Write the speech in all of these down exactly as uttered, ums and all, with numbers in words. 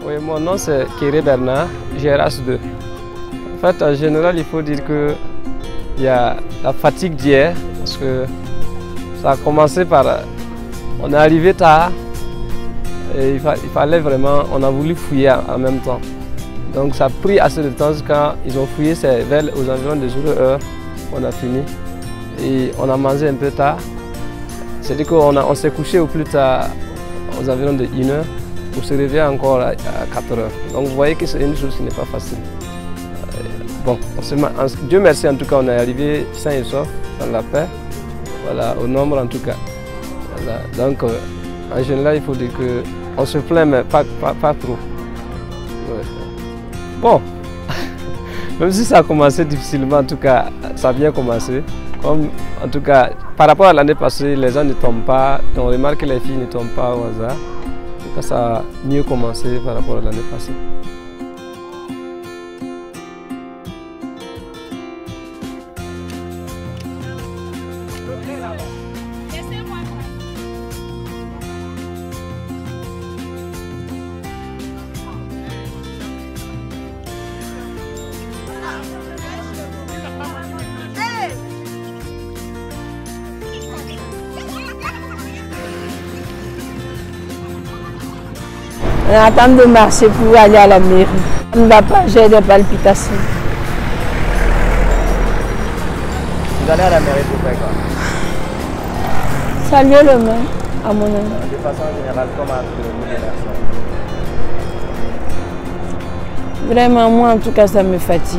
Oui, mon nom c'est Kéré Bernard, G R H deux. En fait, en général, il faut dire que il y a la fatigue d'hier, parce que ça a commencé par... On est arrivé tard, et il, fa il fallait vraiment... On a voulu fouiller en, en même temps. Donc ça a pris assez de temps, quand ils ont fouillé, c'est vers aux environs de zéro heure qu'on a fini. Et on a mangé un peu tard. C'est-à-dire qu'on on, s'est couché au plus tard, aux environs de une heure, pour se réveiller encore à, à quatre heures. Donc vous voyez que c'est une chose qui n'est pas facile. Euh, bon, on se, en, Dieu merci en tout cas, on est arrivé sain et sauf, dans la paix, voilà, au nombre en tout cas. Voilà. Donc euh, en général, il faut dire qu'on se plaint, mais pas, pas, pas trop. Ouais. Bon, même si ça a commencé difficilement, en tout cas, ça a bien commencé. Comme, en tout cas, par rapport à l'année passée, les gens ne tombent pas, on remarque que les filles ne tombent pas au hasard. En tout cas, ça a mieux commencé par rapport à l'année passée. On attend de marcher pour aller à la mairie. On ne va pas, j'ai des palpitations. Vous allez à la mairie pour faire quoi? Saluer le maire, à mon avis. De façon générale, comment appelez-vous les personnes? Vraiment, moi en tout cas, ça me fatigue.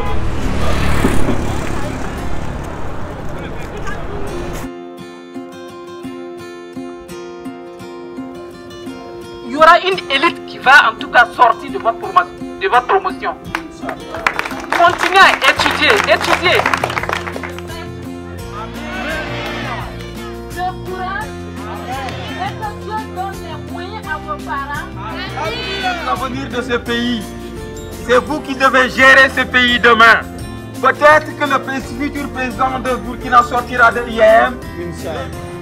Il y aura une élite qui va en tout cas sortir de votre promotion. De votre promotion. Continuez à étudier, étudier. Le courage et que Dieu donne les moyens à vos parents. L'avenir de ce pays, c'est vous qui devez gérer ce pays demain. Peut-être que le futur président de Burkina sortira de l'I A M.